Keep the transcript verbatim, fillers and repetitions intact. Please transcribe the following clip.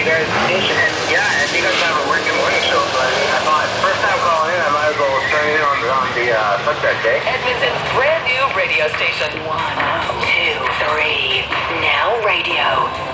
you guys' station. And yeah, and you guys have a working morning show, so I, I thought, first time calling in, I might as well turn in on, on the uh, sunset day. Edmonton's brand new radio station. One, two, three. Now radio.